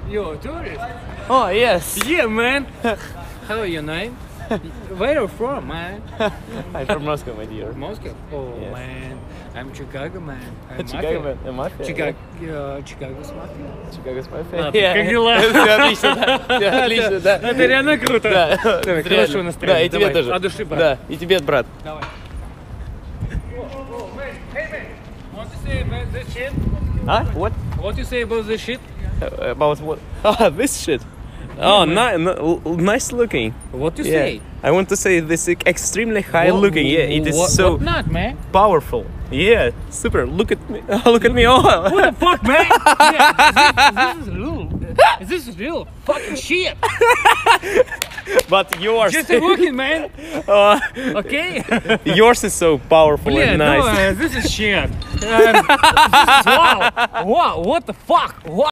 You're a tourist? Oh, yes. Yeah, man. Hello, your name? Where are you from, man? I'm from Moscow, my dear. Moscow? Oh, Yes. man. I'm Chicago, man. I'm Chicago, mafia. mafia. Chicago's mafia. Chicago's mafia. Ладно, как дела? Отлично, да. Отлично, да. Это реально круто. Да. Давай, хорошего настроения. Да, и тебе Давай, тоже. от души, брат. Да, и тебе, брат. Давай. Hey, man. Want to say about this shit? А? What? What you say about this shit? About what? Ah, this shit. Oh, nice looking. What you Yeah. say? I want to say this is extremely high looking. Yeah, it is so What not, man? powerful. Yeah, super. Look at me. Look at me. Oh. What the fuck, man? Yeah, this is real fucking shit. But yours. Just looking, man. Okay. Yours is so powerful Yeah, and nice. no, this is shit. This is wow. Wow, what the fuck? Wow.